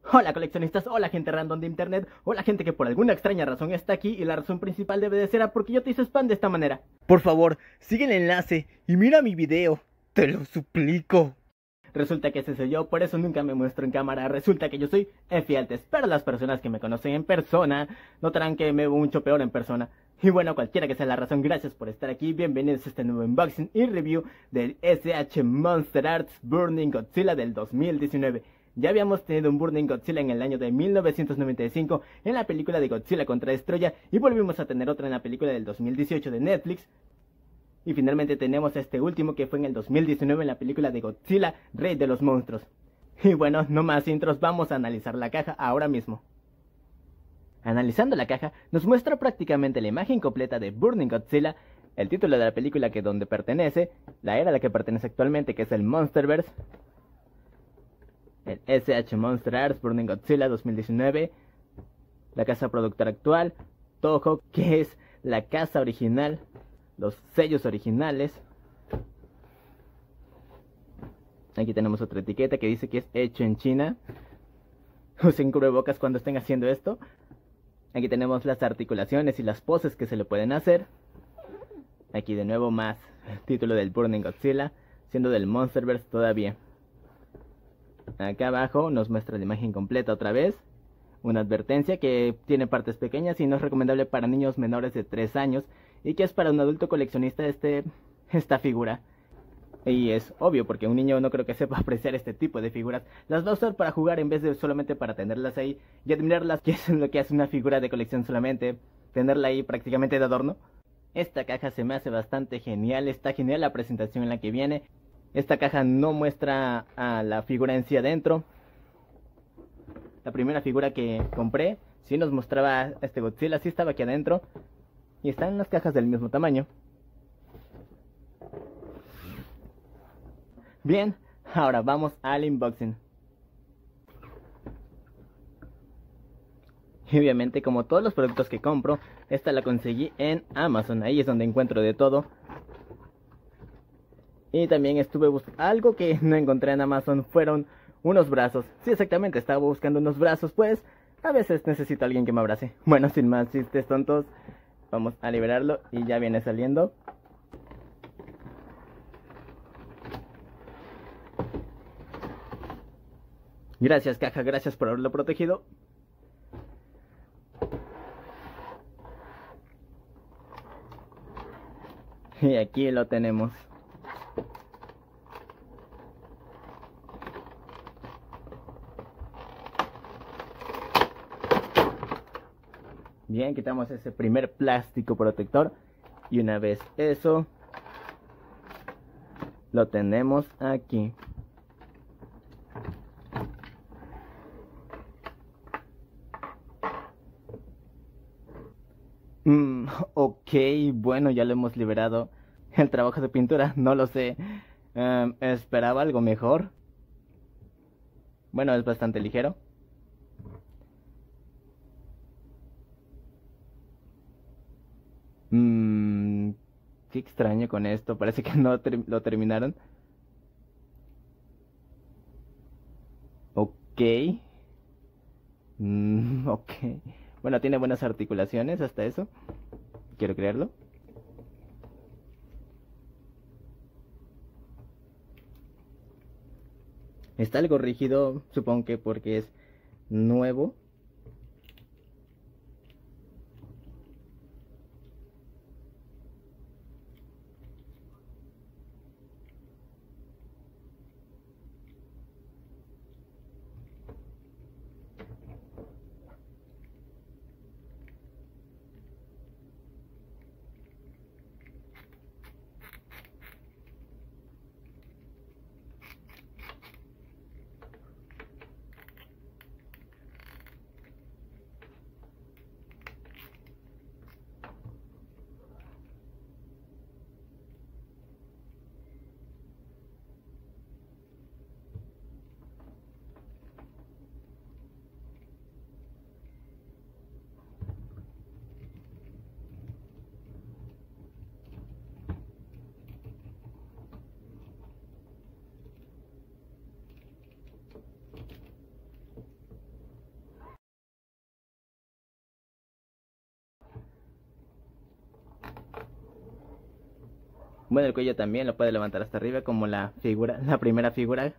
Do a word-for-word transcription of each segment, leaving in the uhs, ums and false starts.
Hola coleccionistas, hola gente random de internet, hola gente que por alguna extraña razón está aquí y la razón principal debe de ser a porque yo te hice spam de esta manera. Por favor, sigue el enlace y mira mi video, te lo suplico. Resulta que ese soy yo, por eso nunca me muestro en cámara, resulta que yo soy Efialtes, pero las personas que me conocen en persona notarán que me veo mucho peor en persona. Y bueno, cualquiera que sea la razón, gracias por estar aquí, bienvenidos a este nuevo unboxing y review del S H Monster Arts Burning Godzilla del dos mil diecinueve. Ya habíamos tenido un Burning Godzilla en el año de mil novecientos noventa y cinco en la película de Godzilla contra Destroya y volvimos a tener otra en la película del dos mil dieciocho de Netflix. Y finalmente tenemos este último que fue en el dos mil diecinueve en la película de Godzilla, Rey de los Monstruos. Y bueno, no más intros, vamos a analizar la caja ahora mismo. Analizando la caja, nos muestra prácticamente la imagen completa de Burning Godzilla, el título de la película que donde pertenece, la era a la que pertenece actualmente que es el Monsterverse, el S H Monster Arts Burning Godzilla dos mil diecinueve, la casa productora actual, Toho, que es la casa original, los sellos originales. Aquí tenemos otra etiqueta que dice que es hecho en China. Usen cubrebocas cuando estén haciendo esto. Aquí tenemos las articulaciones y las poses que se le pueden hacer. Aquí de nuevo más el título del Burning Godzilla, siendo del Monsterverse todavía. Acá abajo nos muestra la imagen completa otra vez. Una advertencia que tiene partes pequeñas y no es recomendable para niños menores de tres años. Y que es para un adulto coleccionista este, esta figura. Y es obvio porque un niño no creo que sepa apreciar este tipo de figuras. Las va a usar para jugar en vez de solamente para tenerlas ahí y admirarlas, que es lo que hace una figura de colección solamente. Tenerla ahí prácticamente de adorno. Esta caja se me hace bastante genial. Está genial la presentación en la que viene. Esta caja no muestra a la figura en sí adentro. La primera figura que compré sí nos mostraba a este Godzilla, sí estaba aquí adentro. Y están en las cajas del mismo tamaño. Bien, ahora vamos al unboxing. Y obviamente, como todos los productos que compro, esta la conseguí en Amazon. Ahí es donde encuentro de todo. Y también estuve buscando algo que no encontré en Amazon. Fueron unos brazos. Sí, exactamente, estaba buscando unos brazos. Pues a veces necesito a alguien que me abrace. Bueno, sin más chistes tontos, vamos a liberarlo y ya viene saliendo. Gracias caja, gracias por haberlo protegido. Y aquí lo tenemos. Bien, quitamos ese primer plástico protector. Y una vez eso, lo tenemos aquí. Mm, ok, bueno, ya lo hemos liberado. El trabajo de pintura, no lo sé. Um, esperaba algo mejor. Bueno, es bastante ligero. Mmm, qué extraño con esto. Parece que no ter lo terminaron. Ok. Mm, ok. Bueno, tiene buenas articulaciones hasta eso. Quiero creerlo. Está algo rígido, supongo que porque es nuevo. Bueno, el cuello también lo puede levantar hasta arriba como la figura, la primera figura.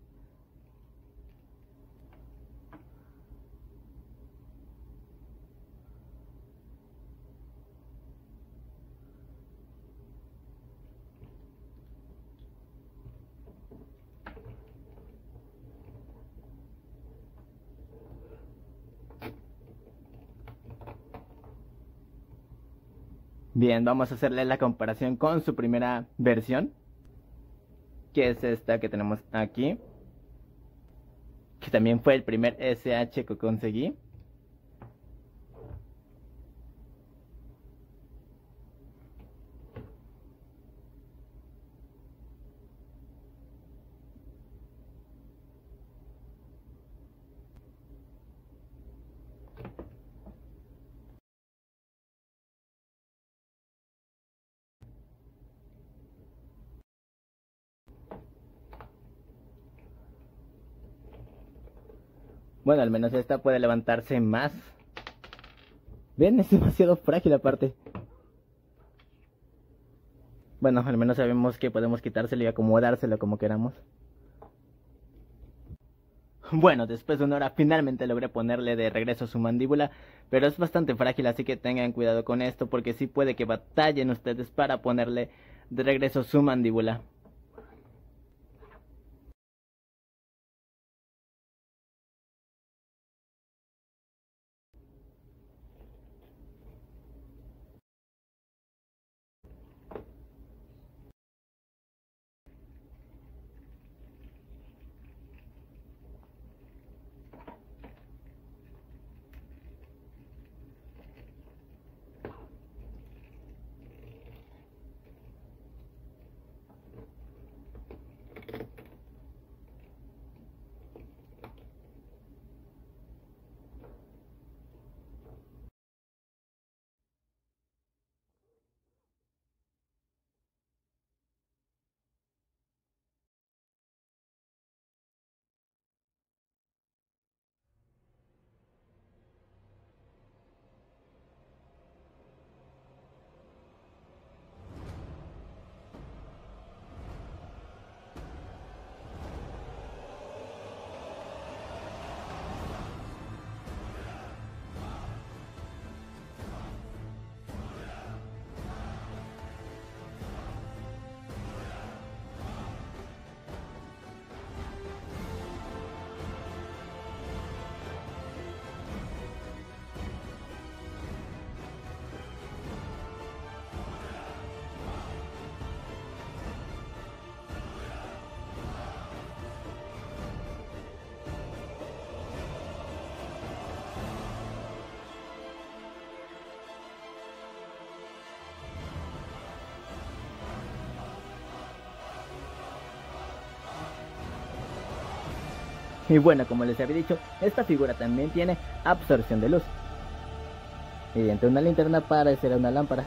Bien, vamos a hacerle la comparación con su primera versión, que es esta que tenemos aquí, que también fue el primer S H que conseguí. Bueno, al menos esta puede levantarse más. Ven, es demasiado frágil aparte. Bueno, al menos sabemos que podemos quitárselo y acomodárselo como queramos. Bueno, después de una hora finalmente logré ponerle de regreso su mandíbula, pero es bastante frágil, así que tengan cuidado con esto porque sí puede que batallen ustedes para ponerle de regreso su mandíbula. Y bueno, como les había dicho, esta figura también tiene absorción de luz. Mediante una linterna parecerá una lámpara.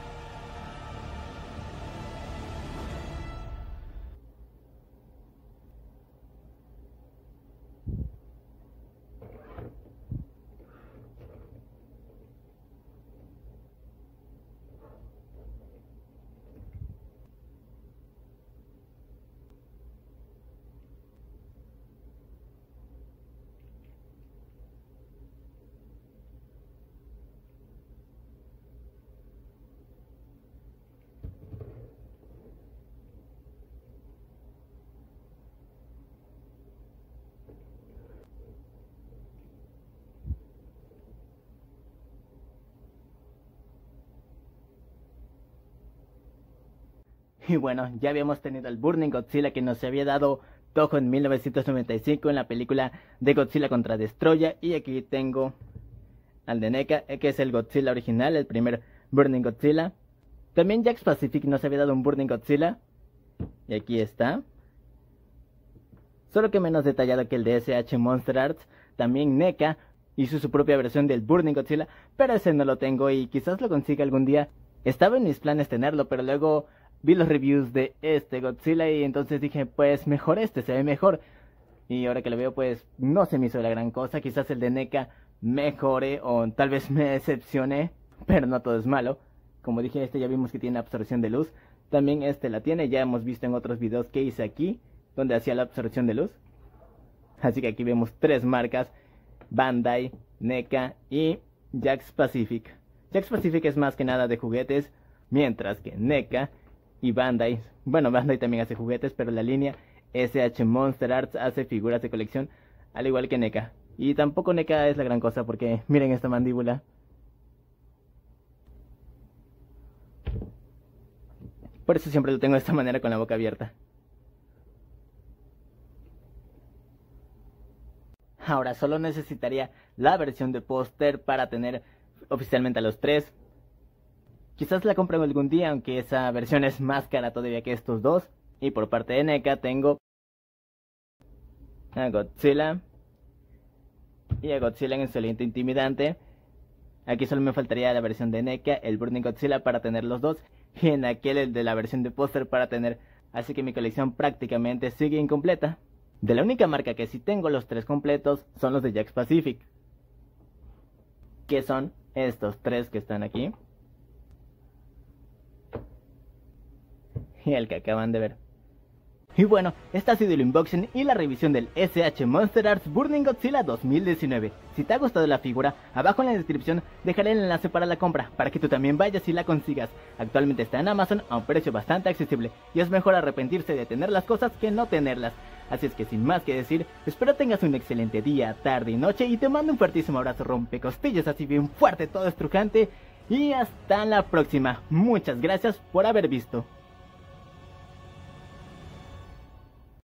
Y bueno, ya habíamos tenido el Burning Godzilla que nos había dado Toho en mil novecientos noventa y cinco en la película de Godzilla contra Destoroyah. Y aquí tengo al de NECA, que es el Godzilla original, el primer Burning Godzilla. También Jakks Pacific nos había dado un Burning Godzilla. Y aquí está. Solo que menos detallado que el de S H Monster Arts. También NECA hizo su propia versión del Burning Godzilla, pero ese no lo tengo y quizás lo consiga algún día. Estaba en mis planes tenerlo, pero luego vi los reviews de este Godzilla y entonces dije, pues mejor este, se ve mejor. Y ahora que lo veo, pues no se me hizo la gran cosa. Quizás el de NECA mejore o tal vez me decepcione, pero no todo es malo. Como dije, este ya vimos que tiene absorción de luz. también este la tiene. Ya hemos visto en otros videos que hice aquí, donde hacía la absorción de luz. Así que aquí vemos tres marcas: Bandai, N E C A y Jakks Pacific. Jakks Pacific es más que nada de juguetes, mientras que N E C A y Bandai, bueno, Bandai también hace juguetes, pero la línea S H Monster Arts hace figuras de colección, al igual que N E C A. Y tampoco N E C A es la gran cosa, porque miren esta mandíbula. Por eso siempre lo tengo de esta manera, con la boca abierta. Ahora solo necesitaría la versión de póster para tener oficialmente a los tres. Quizás la compre algún día, aunque esa versión es más cara todavía que estos dos. Y por parte de N E C A tengo a Godzilla y a Godzilla en su aliento intimidante. Aquí solo me faltaría la versión de N E C A, el Burning Godzilla, para tener los dos, y en aquel el de la versión de póster para tener. Así que mi colección prácticamente sigue incompleta. De la única marca que sí tengo los tres completos son los de Jakks Pacific, que son estos tres que están aquí y el que acaban de ver. Y bueno, este ha sido el unboxing y la revisión del S H Monster Arts Burning Godzilla dos mil diecinueve. Si te ha gustado la figura, abajo en la descripción dejaré el enlace para la compra, para que tú también vayas y la consigas. Actualmente está en Amazon a un precio bastante accesible, y es mejor arrepentirse de tener las cosas que no tenerlas. Así es que sin más que decir, espero tengas un excelente día, tarde y noche, y te mando un fuertísimo abrazo rompecostillas así bien fuerte, todo estrujante, y hasta la próxima. Muchas gracias por haber visto.